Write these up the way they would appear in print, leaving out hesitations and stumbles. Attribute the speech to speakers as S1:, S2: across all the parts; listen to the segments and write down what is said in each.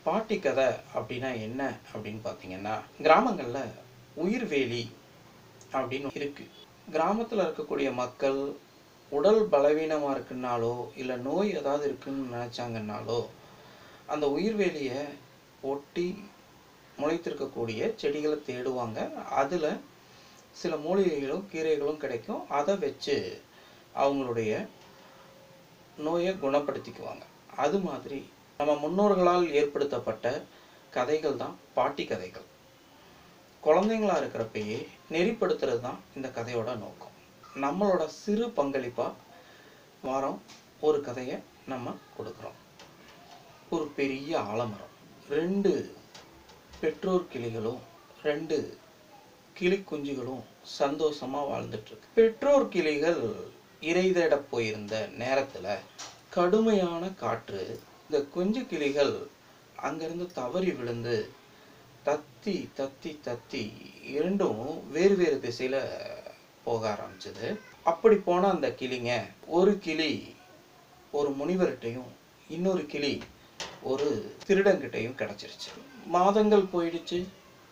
S1: பாட்டி கதை அப்படின்னா என்ன அப்படின்னு பார்த்தீங்கன்னா, கிராமங்கள்ல உயிர்வேலி அப்படின்னு இருக்கு. கிராமத்துல இருக்கக்கூடிய மக்கள் உடல் பலவீனமா இருக்குன்னாலோ, இல்ல நோய் ஏதாவது இருக்குன்னு நினைச்சாங்கன்னாலோ, அந்த உயிர்வேலிய ஒட்டி முளைத்திருக்கக்கூடிய செடிகள தேடுவாங்க. அதுல சில மூலிகைகளும், கீரைகளும் கிடைக்கும். அத வச்சு அவங்களுடைய நோய குணப்படுத்திக்குவாங்க. அது மாதிரி நம்ம முன்னோர்களால் ஏற்படுத்தப்பட்ட கதைகள் தான் பாட்டி கதைகள். குழந்தைங்களா இருக்கிறப்பயே நெறிப்படுத்துறது தான் இந்த கதையோட நோக்கம். நம்மளோட சிறு பங்களிப்பா வாரம் ஒரு கதையை நம்ம கொடுக்குறோம். ஒரு பெரிய ஆலமரம், 2 பெற்றோர் கிளிகளும் 2 கிளி குஞ்சுகளும் சந்தோஷமா வாழ்ந்துட்டு இருக்கு. பெற்றோர் கிளிகள் இரை தேட போயிருந்த நேரத்துல கடுமையான காற்று, இந்த குஞ்சு கிளிகள் அங்கிருந்து தவறி விழுந்து தத்தி தத்தி தத்தி இரண்டும் வேறு வேறு திசையில போக ஆரம்பிச்சது. அப்படி போன அந்த கிளிங்க, ஒரு கிளி ஒரு முனிவர்கிட்டையும், இன்னொரு கிளி ஒரு திருடங்கிட்டையும் கிடைச்சிருச்சு. மாதங்கள் போயிடுச்சு.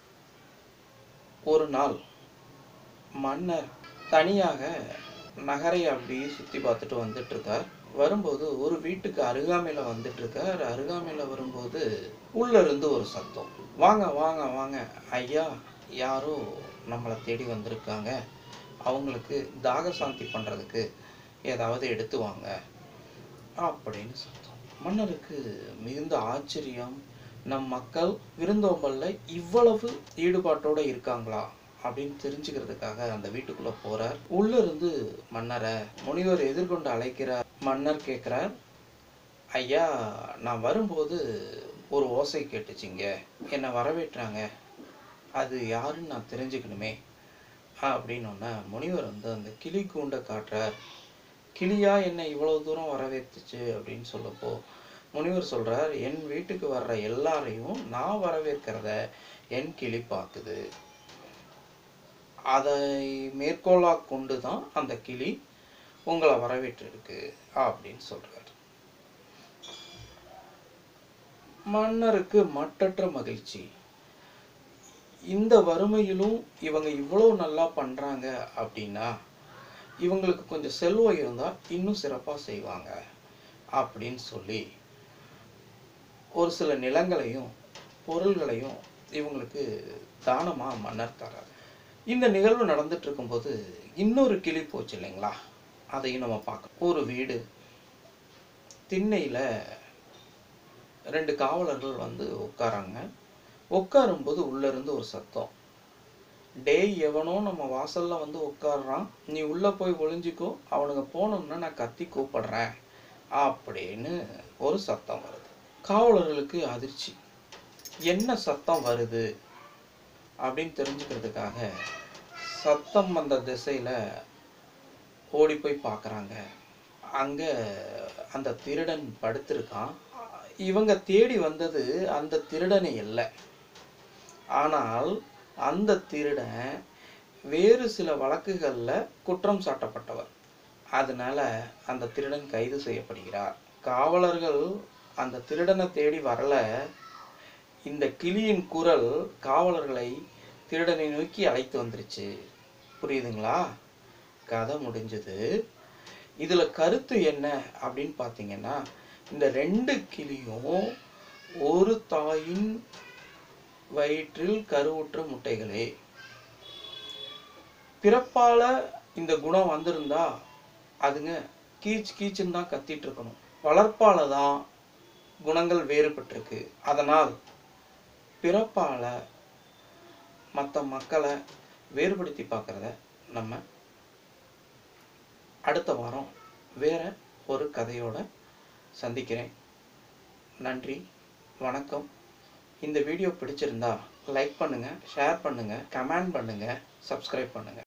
S1: ஒரு நாள் மன்னர் தனியாக நகரை அப்படியே சுத்தி பார்த்துட்டு வந்துட்டு இருக்கார். வரும்போது ஒரு வீட்டுக்கு அருகாமையில வந்துட்டு இருக்கார். அருகாமையில வரும்போது உள்ள இருந்து ஒரு சத்தம், வாங்க வாங்க வாங்க ஐயா, யாரோ நம்மளை தேடி வந்திருக்காங்க, அவங்களுக்கு தாக சாந்தி பண்றதுக்கு ஏதாவது எடுத்து வாங்க அப்படின்னு சத்தம். மன்னருக்கு மிகுந்த ஆச்சரியம். நம் மக்கள் விருந்தோம்பல்ல இவ்வளவு ஈடுபாட்டோட இருக்காங்களா அப்படின்னு தெரிஞ்சுக்கிறதுக்காக அந்த வீட்டுக்குள்ள போறார். உள்ள இருந்து மன்னரை முனிவர் எதிர்கொண்டு அழைக்கிறார். மன்னர் கேட்கிறார், ஐயா, நான் வரும்போது ஒரு ஓசை கேட்டுச்சிங்க, என்னை வரவேற்றாங்க, அது யாருன்னு நான் தெரிஞ்சுக்கணுமே அப்படின்னு முனிவர் அந்த கிளி கூண்டை காட்டுறார். கிளியா என்னை இவ்வளவு தூரம் வரவேற்றுச்சு அப்படின்னு சொல்லப்போ முனிவர் சொல்றார், என் வீட்டுக்கு வர்ற எல்லாரையும் நான் வரவேற்கிறத என் கிளி பார்க்குது. அதை மேற்கோளா கொண்டுதான் அந்த கிளி உங்களை வரவேற்றிருக்கு அப்படின்னு சொல்றார். மன்னருக்கு மட்டற்ற மகிழ்ச்சி. இந்த வறுமையிலும் இவங்க இவ்வளவு நல்லா பண்றாங்க அப்படின்னா இவங்களுக்கு கொஞ்சம் செல்வம் இருந்தா இன்னும் சிறப்பா செய்வாங்க அப்படின்னு சொல்லி ஒரு சில நிலங்களையும் பொருள்களையும் இவங்களுக்கு தானமா மன்னர் தரார். இந்த நிகழ்வு நடந்துட்டு இருக்கும்போது இன்னொரு கிளி போச்சு இல்லைங்களா, அதையும் நம்ம பார்க்கணும். ஒரு வீடு, திண்ணையில 2 காவலர்கள் உட்காராங்க. உட்காரும்போது உள்ள இருந்து ஒரு சத்தம், டேய், எவனோ நம்ம வாசல்ல உட்கார்றான், நீ உள்ள போய் ஒளிஞ்சிக்கோ, அவனுங்க போனோம்னா நான் கத்தி கூப்பிடுறேன் அப்படின்னு ஒரு சத்தம் வருது. காவலர்களுக்கு அதிர்ச்சி. என்ன சத்தம் வருது அப்படின்னு தெரிஞ்சுக்கிறதுக்காக சத்தம் வந்த திசையில ஓடி போய் பார்க்குறாங்க. அங்க அந்த திருடன் படுத்திருக்கான். இவங்க தேடி வந்தது அந்த திருடனை இல்லை, ஆனால் அந்த திருடன் வேறு சில வழக்குகள்ல குற்றம் சாட்டப்பட்டவர். அதனால அந்த திருடன் கைது செய்யப்படுகிறார். காவலர்கள் அந்த திருடனை தேடி வரல, இந்த கிளியின் குரல் காவலர்களை திருடனை நோக்கி அழைத்து வந்துருச்சு. புரியுதுங்களா? கதை முடிஞ்சது. இதுல கருத்து என்ன அப்படின்னு பார்த்தீங்கன்னா, இந்த 2 கிளியும் ஒரு தாயின் வயிற்றில் கருவுற்ற முட்டைகளே. பிறப்பால இந்த குணம் வந்திருந்தா அதுங்க கீச் கீச்சுன்னு தான் கத்திட்டு இருக்கணும். வளர்ப்பால தான் குணங்கள் வேறுபட்டிருக்கு. அதனால் பிறப்பால மற்ற மக்களை வேறுபடுத்தி பார்க்கறத நம்ம அடுத்த வாரம் வேற ஒரு கதையோட சந்திக்கிறேன். நன்றி, வணக்கம். இந்த வீடியோ பிடிச்சிருந்தா லைக் பண்ணுங்க, ஷேர் பண்ணுங்க, கமெண்ட் பண்ணுங்க, சப்ஸ்கிரைப் பண்ணுங்க.